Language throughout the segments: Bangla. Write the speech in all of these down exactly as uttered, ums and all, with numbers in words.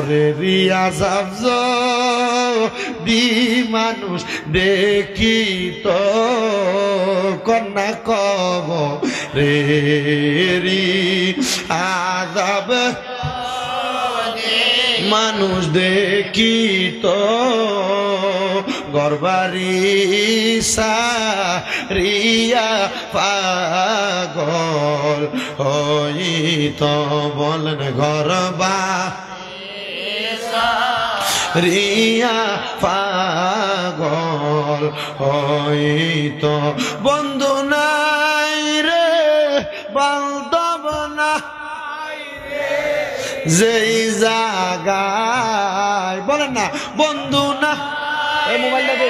ওরে রিয়া সাবজ দি মানুষ দেখি তো কন্যা কব রে রি আজাব মানুষ দেখি তো গরবারি সারিয়া পাগল হইত বলেন গরবা রিয়া পাগল হইত বন্ধু নাই রে বান্ধব না যেই জাগায় বলেন না বন্ধু না এই মোবাইলটা দে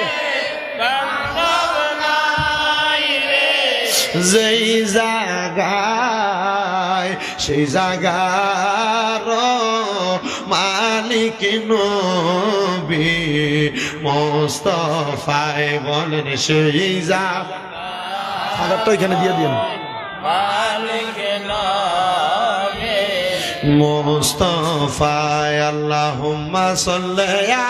যেই জাগায় সেই জাগার মালিক নবী মুস্তাফায় বলেন সেই জাগা আদারটা এখানে দিয়ে দিন মালিক নবী মুস্তাফায় আল্লাহুম্মা সাল্লি আলা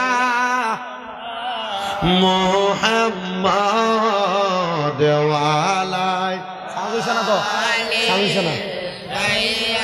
মুহাম্মাদ ওয়া আলা সাউন্ড হইছে না তো সাউন্ড হইছে না